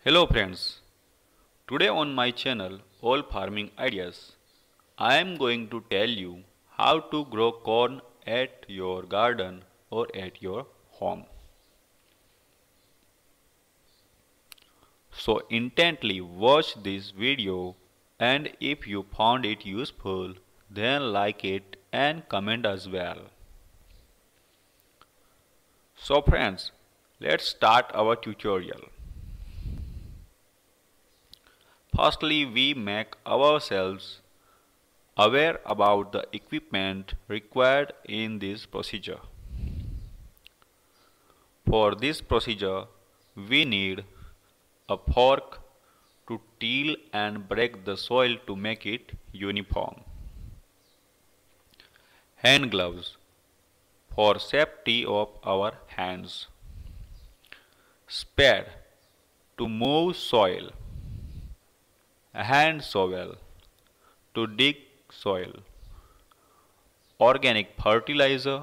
Hello friends, today on my channel All Farming Ideas, I am going to tell you how to grow corn at your garden or at your home. So intently watch this video, and if you found it useful, then like it and comment as well. So friends, let's start our tutorial. Firstly, we make ourselves aware about the equipment required in this procedure. For this procedure, we need a fork to till and break the soil to make it uniform. Hand gloves for safety of our hands. Spade to move soil. A hand shovel to dig soil. Organic fertilizer,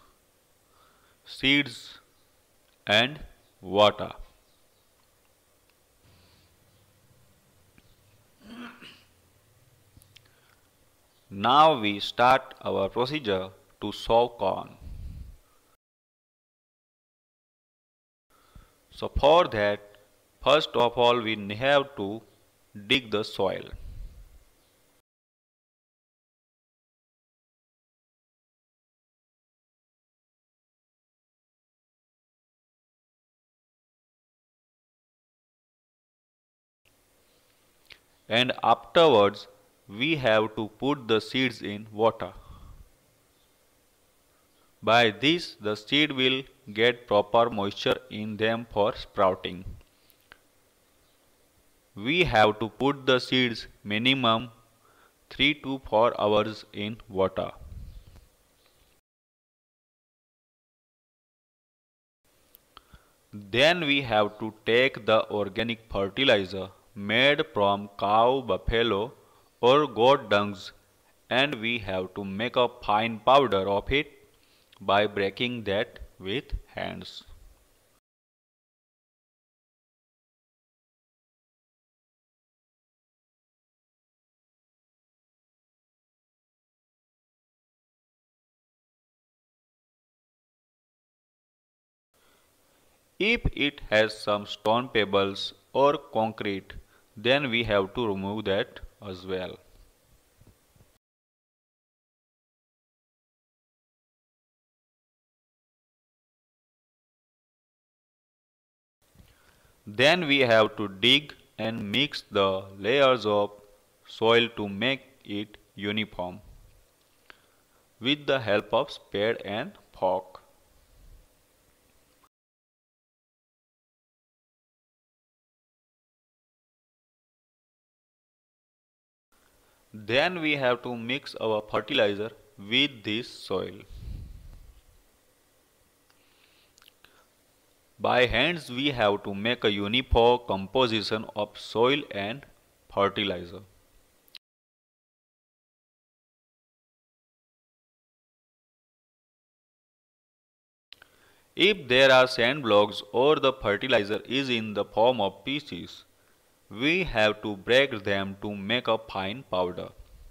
seeds and water. Now we start our procedure to sow corn. So for that, first of all we have to dig the soil. And afterwards we have to put the seeds in water. By this the seed will get proper moisture in them for sprouting. We have to put the seeds minimum 3 to 4 hours in water. Then we have to take the organic fertilizer made from cow, buffalo or goat dungs, and we have to make a fine powder of it by breaking that with hands. If it has some stone pebbles or concrete, then we have to remove that as well. Then we have to dig and mix the layers of soil to make it uniform with the help of spade and fork. Then we have to mix our fertilizer with this soil. By hands we have to make a uniform composition of soil and fertilizer. If there are sand blocks or the fertilizer is in the form of pieces, we have to break them to make a fine powder.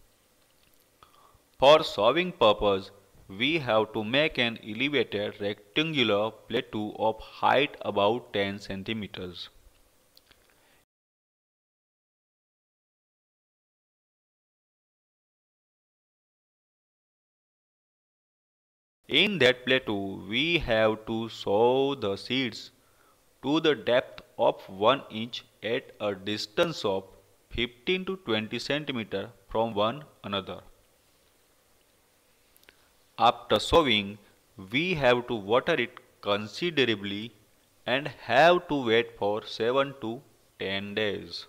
For sowing purpose, we have to make an elevated rectangular plateau of height about 10 centimeters. In that plateau, we have to sow the seeds to the depth of 1 inch at a distance of 15 to 20 centimeters from one another. After sowing, we have to water it considerably and have to wait for 7 to 10 days.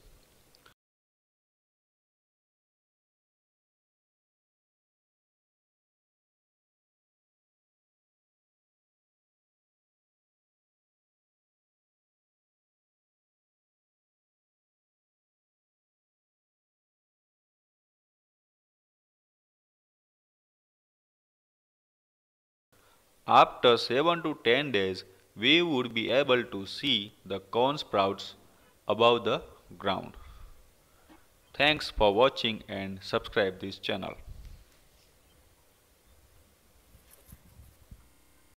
After 7 to 10 days, we would be able to see the corn sprouts above the ground. Thanks for watching and subscribe this channel.